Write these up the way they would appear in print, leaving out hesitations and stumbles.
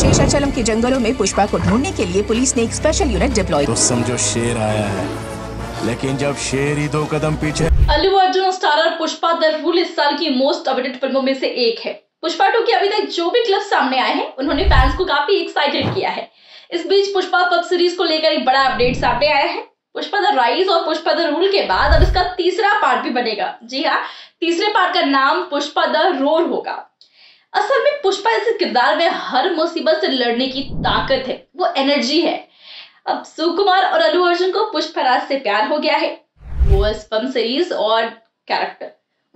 शेषाचलम के जंगलों में पुष्पा को ढूंढने के लिए पुलिस ने एक स्पेशल यूनिट डिप्लॉय। तो समझो शेर आया है, लेकिन जब शेर ही 2 कदम पीछे। Allu Arjun starrer Pushpa the rule इस साल की मोस्ट अवेटेड फिल्मों में से एक है। पुष्पा 2 के अभी तक जो भी क्लिप्स सामने आए हैं उन्होंने फैंस को काफी एक्साइटेड किया है। इस बीच पुष्पा पब सीरीज को लेकर एक बड़ा अपडेट सामने आया है। पुष्पा द राइज और पुष्पा द रूल के बाद अब इसका तीसरा पार्ट भी बनेगा। जी हाँ, तीसरे पार्ट का नाम पुष्पा द रोर होगा। असल में पुष्पा इस किरदार में हर मुसीबत से लड़ने की ताकत है, वो एनर्जी है। अब सुकुमार और अल्लू अर्जुन को पुष्पराज से प्यार हो गया है। वो इस फिल्म सीरीज और कैरेक्टर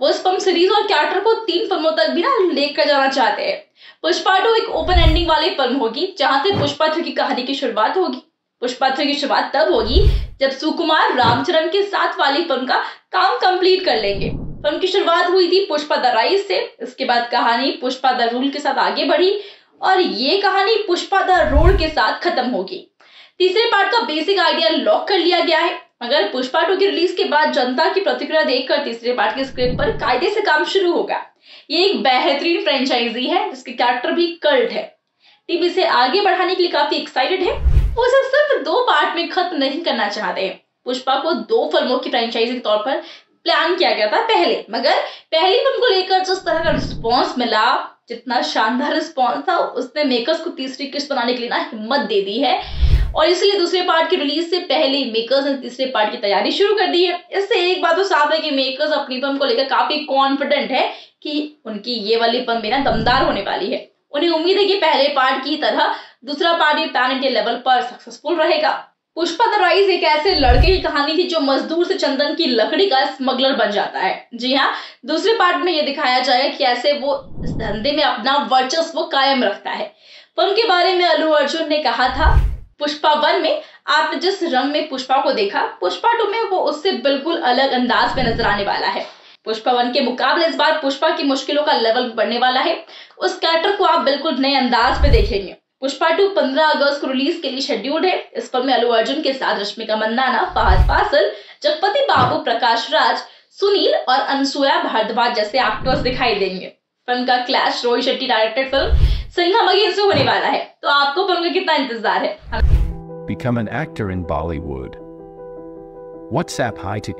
को 3 फिल्मों तक भी ना लेकर जाना चाहते हैं। पुष्पा 2 एक ओपन एंडिंग वाली फिल्म होगी, जहां से पुष्पा 3 की कहानी की शुरुआत होगी। पुष्पा 3 की शुरुआत तब होगी जब सुकुमार रामचरण के साथ वाली फिल्म का काम कंप्लीट कर लेंगे। फिल्म की शुरुआत हुई थी पुष्पा द राइज से, इसके बाद कहानी पुष्पा द रूल के साथ आगे बढ़ी और ये कहानी पुष्पा द रोड के साथ खत्म होगी। तीसरे पार्ट का बेसिक आइडिया लॉक कर लिया गया है, मगर पुष्पा 2 की रिलीज के बाद जनता की प्रतिक्रिया देखकर तीसरे पार्ट के स्क्रिप्ट पर कायदे से काम शुरू होगा। ये एक बेहतरीन फ्रेंचाइजी है जिसके कैरेक्टर भी कल्ट है। टीम इसे आगे बढ़ाने के लिए काफी एक्साइटेड है। वो इसे सिर्फ 2 पार्ट में खत्म नहीं करना चाहते हैं। पुष्पा को 2 फिल्मों की फ्रेंचाइजी के तौर पर प्लान किया गया था पहले, मगर पहली फिल्म को लेकर जिस तरह का रिस्पॉन्स मिला, जितना शानदार रिस्पॉन्स था, उसने मेकर्स को तीसरी किस्त बनाने के लिए ना हिम्मत दे दी है और इसलिए दूसरे पार्ट की रिलीज से पहले मेकर्स ने तीसरे पार्ट की तैयारी शुरू कर दी है। इससे एक बात तो साफ है कि मेकर्स अपनी फिल्म को लेकर काफी कॉन्फिडेंट है कि उनकी ये वाली फिल्म भी ना दमदार होने वाली है। उन्हें उम्मीद है कि पहले पार्ट की तरह दूसरा पार्ट भी पैन इंडिया लेवल पर सक्सेसफुल रहेगा। पुष्पा द राइज एक ऐसे लड़के की कहानी थी जो मजदूर से चंदन की लकड़ी का स्मगलर बन जाता है। जी हाँ, दूसरे पार्ट में यह दिखाया जाएगा कि कैसे वो इस धंधे में अपना वर्चस्व कायम रखता है। फिल्म के बारे में अल्लू अर्जुन ने कहा था, पुष्पा 1 में आपने जिस रंग में पुष्पा को देखा, पुष्पा 2 में वो उससे बिल्कुल अलग अंदाज में नजर आने वाला है। पुष्पा 1 के मुकाबले इस बार पुष्पा की मुश्किलों का लेवल बढ़ने वाला है। उस कैरेक्टर को आप बिल्कुल नए अंदाज में देखेंगे। पुष्पा 2 15 अगस्त को रिलीज के लिए शेड्यूल्ड है। इस फिल्म में अल्लू अर्जुन के साथ रश्मिका मंदाना, फहद फासिल, जगपति बाबू, प्रकाश राज, सुनील और अनसुया भारद्वाज जैसे एक्टर्स दिखाई देंगे। फिल्म का clash Rohit Shetty directed film Singham again से होने वाला है। तो आपको फिल्म का कितना इंतजार है? Become an actor in Bollywood. WhatsApp hi to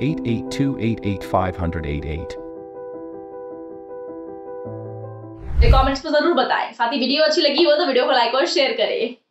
8828850088. Comments में जरूर बताएं। साथ ही वीडियो अच्छी लगी हो तो वीडियो को लाइक और शेयर करें।